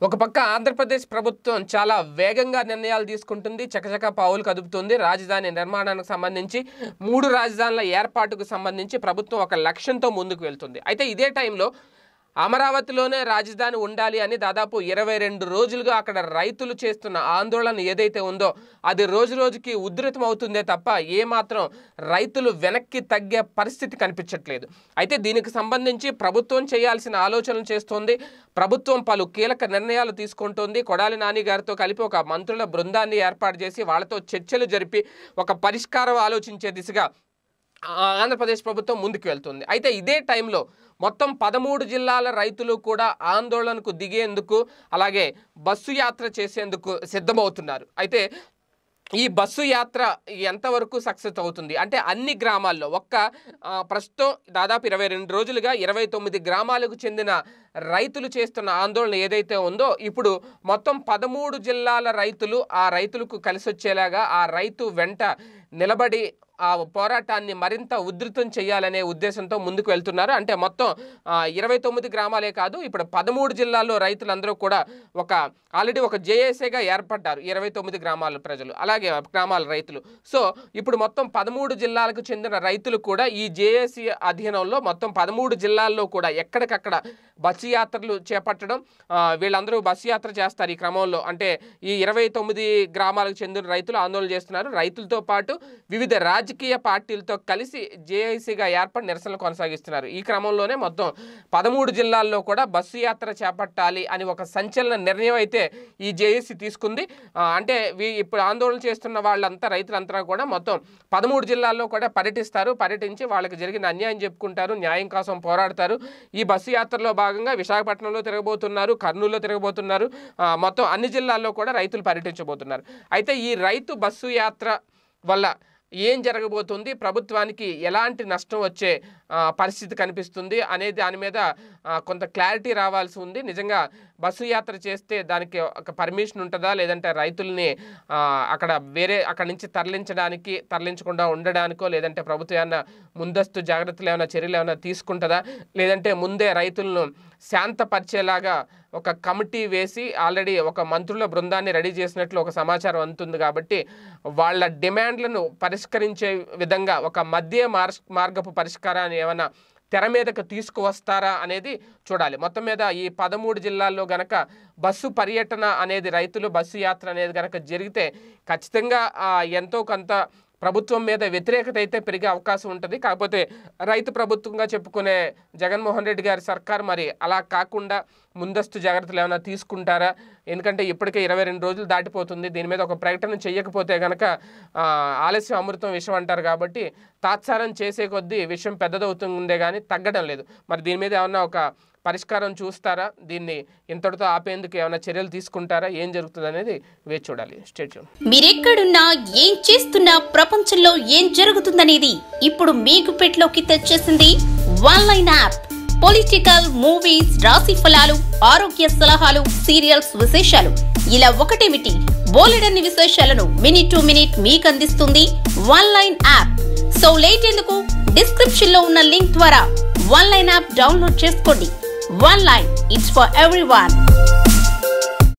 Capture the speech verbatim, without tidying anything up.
ఒక పక్క ఆంధ్రప్రదేశ్ ప్రభుత్వం చాలా వేగంగా నిర్ణయాలు తీసుకుంటుంది, చకచక పావులు కదుపుతుంది. రాజధాని నిర్మాణానికి సంబంధించి మూడు రాజధానుల ఏర్పాటుకు సంబంధించి ప్రభుత్వం ఒక లక్ష్యంతో ముందుకు వెళ్తుంది. అయితే ఇదే టైంలో అమరావతిలోనే రాజధాని ఉండాలి అని దాదాపు ఇరవై రెండు రోజులుగా అక్కడ రైతులు చేస్తున్న ఆందోళన ఏదైతే ఉందో అది రోజు రోజుకి ఉధృతం అవుతుందే తప్ప ఏమాత్రం రైతులు వెనక్కి తగ్గే పరిస్థితి కనిపించట్లేదు. అయితే దీనికి సంబంధించి ప్రభుత్వం చేయాల్సిన ఆలోచనలు చేస్తోంది. ప్రభుత్వం పలు కీలక నిర్ణయాలు తీసుకుంటోంది. కొడాలి నాని గారితో కలిపి ఒక మంత్రుల బృందాన్ని ఏర్పాటు చేసి వాళ్ళతో చర్చలు జరిపి ఒక పరిష్కారం ఆలోచించే దిశగా ఆంధ్రప్రదేశ్ ప్రభుత్వం ముందుకు వెళ్తుంది. అయితే ఇదే టైంలో మొత్తం పదమూడు జిల్లాల రైతులు కూడా ఆందోళనకు దిగేందుకు అలాగే బస్సు యాత్ర చేసేందుకు సిద్ధమవుతున్నారు. అయితే ఈ బస్సు యాత్ర ఎంతవరకు సక్సెస్ అవుతుంది అంటే అన్ని గ్రామాల్లో ఒక్క ప్రస్తుతం దాదాపు ఇరవై రెండు రోజులుగా ఇరవై తొమ్మిది గ్రామాలకు చెందిన రైతులు చేస్తున్న ఆందోళన ఏదైతే ఉందో ఇప్పుడు మొత్తం పదమూడు జిల్లాల రైతులు ఆ రైతులకు కలిసి వచ్చేలాగా ఆ రైతు వెంట నిలబడి ఆ పోరాటాన్ని మరింత ఉధృతం చేయాలనే ఉద్దేశంతో ముందుకు వెళ్తున్నారు. అంటే మొత్తం ఇరవై తొమ్మిది గ్రామాలే కాదు, ఇప్పుడు పదమూడు జిల్లాల్లో రైతులందరూ కూడా ఒక ఆల్రెడీ ఒక జేఏసీగా ఏర్పడ్డారు. ఇరవై తొమ్మిది గ్రామాల ప్రజలు అలాగే గ్రామాల రైతులు. సో ఇప్పుడు మొత్తం పదమూడు జిల్లాలకు చెందిన రైతులు కూడా ఈ జేఏసీ అధీనంలో మొత్తం పదమూడు జిల్లాల్లో కూడా ఎక్కడికక్కడ బస్సు యాత్రలు చేపట్టడం, వీళ్ళందరూ బస్సు యాత్ర చేస్తారు. ఈ క్రమంలో అంటే ఈ ఇరవై తొమ్మిది గ్రామాలకు చెందిన రైతులు ఆందోళన చేస్తున్నారు. రైతులతో పాటు వివిధ రాజకీయ పార్టీలతో కలిసి జేఐసీగా ఏర్పడి నిరసనలు కొనసాగిస్తున్నారు. ఈ క్రమంలోనే మొత్తం పదమూడు జిల్లాల్లో కూడా బస్సు యాత్ర చేపట్టాలి అని ఒక సంచలన నిర్ణయం అయితే ఈ జేఏసీ తీసుకుంది. అంటే ఇప్పుడు ఆందోళన చేస్తున్న వాళ్ళంతా రైతులంతా కూడా మొత్తం పదమూడు జిల్లాల్లో కూడా పర్యటిస్తారు. పర్యటించి వాళ్ళకి జరిగిన అన్యాయం చెప్పుకుంటారు, న్యాయం కోసం పోరాడతారు. ఈ బస్సు యాత్రలో భాగంగా విశాఖపట్నంలో తిరగబోతున్నారు, కర్నూలులో తిరగబోతున్నారు, మొత్తం అన్ని జిల్లాల్లో కూడా రైతులు పర్యటించబోతున్నారు. అయితే ఈ రైతు బస్సు యాత్ర వల్ల ఏం జరగబోతుంది, ప్రభుత్వానికి ఎలాంటి నష్టం వచ్చే పరిస్థితి కనిపిస్తుంది అనే దాని మీద కొంత క్లారిటీ రావాల్సి ఉంది. నిజంగా బస్సు యాత్ర చేస్తే దానికి ఒక పర్మిషన్ ఉంటుందా, లేదంటే రైతుల్ని అక్కడ వేరే అక్కడి నుంచి తరలించడానికి తరలించకుండా ఉండడానికో, లేదంటే ప్రభుత్వం ఏమైనా ముందస్తు జాగ్రత్తలు ఏమైనా చర్యలు ఏమైనా తీసుకుంటుందా, లేదంటే ముందే రైతులను శాంతపరిచేలాగా ఒక కమిటీ వేసి ఆల్రెడీ ఒక మంత్రుల బృందాన్ని రెడీ చేసినట్లు ఒక సమాచారం అందుతుంది. కాబట్టి వాళ్ళ డిమాండ్లను పరిష్కరించే విధంగా ఒక మధ్య మార్గపు పరిష్కారాన్ని ఏమైనా తెర మీదకు తీసుకువస్తారా అనేది చూడాలి. మొత్తం మీద ఈ పదమూడు జిల్లాల్లో గనక బస్సు పర్యటన అనేది రైతులు బస్సు యాత్ర అనేది గనక జరిగితే ఖచ్చితంగా ఎంతో కొంత ప్రభుత్వం మీద వ్యతిరేకత అయితే పెరిగే అవకాశం ఉంటుంది. కాకపోతే రైతు ప్రభుత్వంగా చెప్పుకునే జగన్మోహన్ రెడ్డి గారి సర్కార్ మరి అలా కాకుండా ముందస్తు జాగ్రత్తలు ఏమైనా తీసుకుంటారా? ఎందుకంటే ఇప్పటికే ఇరవై రెండు రోజులు దాటిపోతుంది. దీని మీద ఒక ప్రకటన చేయకపోతే కనుక ఆలస్యం అమృతం విషయం అంటారు. కాబట్టి తాత్సారం చేసే కొద్దీ విషయం పెద్దదవుతుందే కానీ తగ్గడం లేదు. మరి దీని మీద ఏమన్నా ఒక పరిష్కారం చూస్తారా? దీన్ని ఇంతటితో ఆపేందుకు ఏమైనా చర్యలు తీసుకుంటారా? ఏం జరుగుతుంది అనేది వేచి చూడాలి. State tune. మీరెక్కడున్నా ఏం చేస్తున్నా ప్రపంచంలో ఏం జరుగుతుందనేది ఇప్పుడు మీకు పెట్లోకి తెచ్చేసింది one line app. Political, movies, రాశి ఫలాలు, ఆరోగ్య సలహాలు, సీరియల్స్ విశేషాలు ఇలా ఒకటేమిటి బోలెడన్ని విశేషాలను మినిట్ టు మినిట్ మీకు అందిస్తుంది one line app. So late ఎందుకు, డిస్క్రిప్షన్ లో ఉన్న లింక్ ద్వారా వన్ లైన్ యాప్ డౌన్లోడ్ చేసుకోండి. One Line, it's for everyone.